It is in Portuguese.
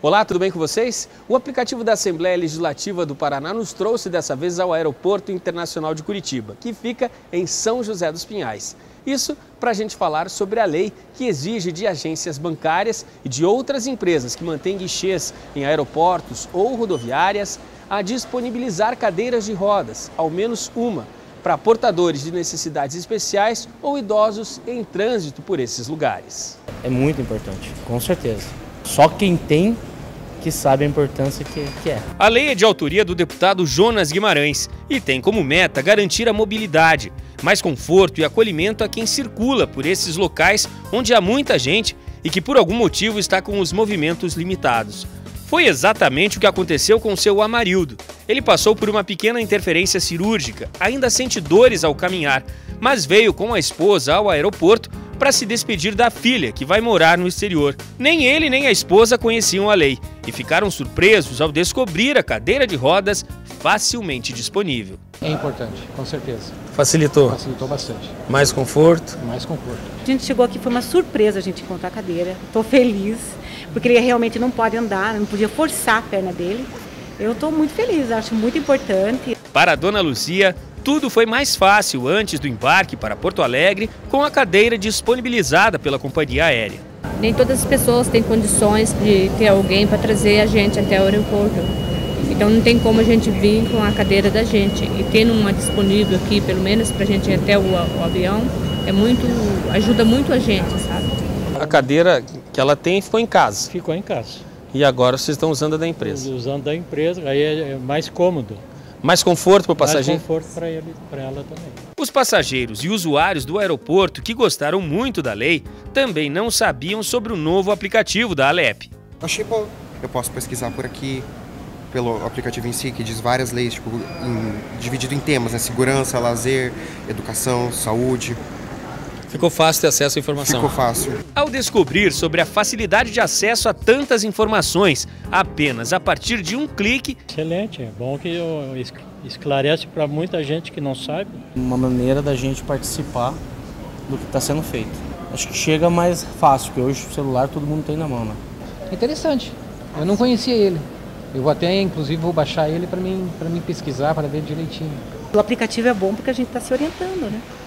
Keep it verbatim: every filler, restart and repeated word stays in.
Olá, tudo bem com vocês? O aplicativo da Assembleia Legislativa do Paraná nos trouxe dessa vez ao Aeroporto Internacional de Curitiba, que fica em São José dos Pinhais. Isso para a gente falar sobre a lei que exige de agências bancárias e de outras empresas que mantêm guichês em aeroportos ou rodoviárias a disponibilizar cadeiras de rodas, ao menos uma, para portadores de necessidades especiais ou idosos em trânsito por esses lugares. É muito importante, com certeza. Só quem tem que sabe a importância que, que é. A lei é de autoria do deputado Jonas Guimarães e tem como meta garantir a mobilidade, mais conforto e acolhimento a quem circula por esses locais onde há muita gente e que por algum motivo está com os movimentos limitados. Foi exatamente o que aconteceu com seu Amarildo. Ele passou por uma pequena interferência cirúrgica, ainda sente dores ao caminhar, mas veio com a esposa ao aeroporto para se despedir da filha, que vai morar no exterior. Nem ele nem a esposa conheciam a lei e ficaram surpresos ao descobrir a cadeira de rodas facilmente disponível. É importante, com certeza. Facilitou? Facilitou bastante. Mais conforto? Mais conforto. A gente chegou aqui, foi uma surpresa a gente encontrar a cadeira. Estou feliz, porque ele realmente não pode andar, não podia forçar a perna dele. Eu estou muito feliz, acho muito importante. Para a dona Luzia, tudo foi mais fácil antes do embarque para Porto Alegre com a cadeira disponibilizada pela companhia aérea. Nem todas as pessoas têm condições de ter alguém para trazer a gente até o aeroporto. Então não tem como a gente vir com a cadeira da gente. E tendo uma disponível aqui, pelo menos para a gente ir até o, o avião, é muito, ajuda muito a gente, sabe? A cadeira que ela tem ficou em casa. Ficou em casa. E agora vocês estão usando a da empresa? Usando da empresa, aí é mais cômodo. Mais conforto para o passageiro? Mais conforto para ele, para ela também. Os passageiros e usuários do aeroporto que gostaram muito da lei também não sabiam sobre o novo aplicativo da Alep. Achei bom. Eu posso pesquisar por aqui, pelo aplicativo em si, que diz várias leis, tipo, em, dividido em temas, né? Segurança, lazer, educação, saúde. Ficou fácil ter acesso à informação? Ficou fácil. Ao descobrir sobre a facilidade de acesso a tantas informações, apenas a partir de um clique... Excelente, é bom que esclarece para muita gente que não sabe. Uma maneira da gente participar do que está sendo feito. Acho que chega mais fácil, porque hoje o celular todo mundo tem na mão, né? Interessante, eu não conhecia ele. Eu vou até, inclusive, vou baixar ele para mim, para mim pesquisar, para ver direitinho. O aplicativo é bom porque a gente está se orientando, né?